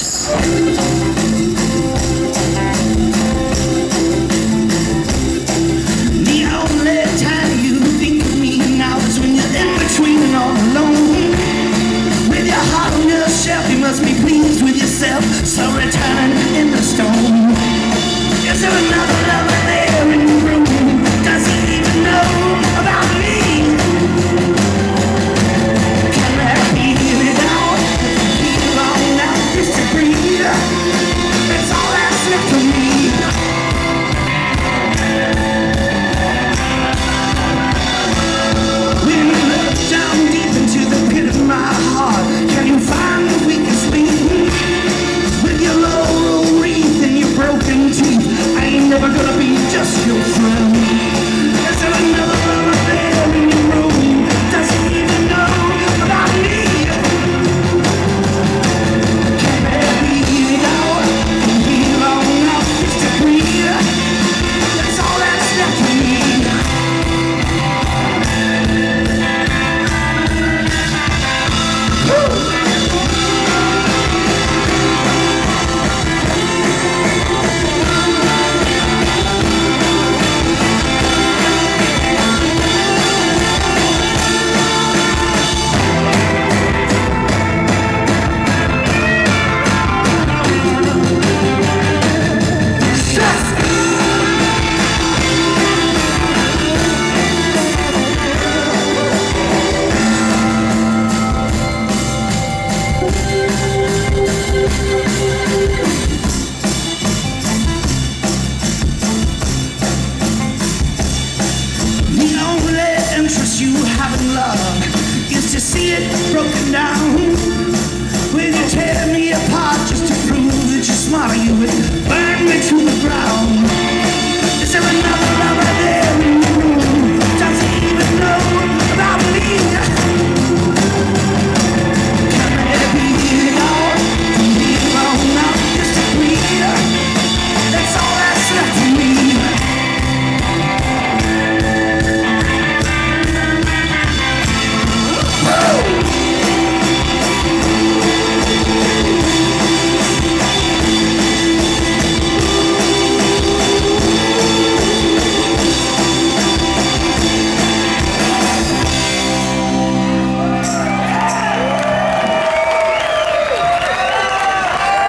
The only time you think of me now is when you're in between and all alone. With your heart on your shelf, you must be pleased with yourself, so return in the stone. Is there another lover there in the room? Does he even know about me? Can there be any doubt? Feel long enough just to breathe. That's all that's left of me. When you look down deep into the pit of my heart, can you find the weakest link? With your laurel wreath and your broken teeth, I ain't never gonna be just your friend. Is there another lover there in your room? Does he even know about me? Can there be any doubt? Be long enough just to breathe. That's all that's left of me. You have in love is to see it broken down. Will you tear me apart just to prove that you're smarter? You would burn me to the ground.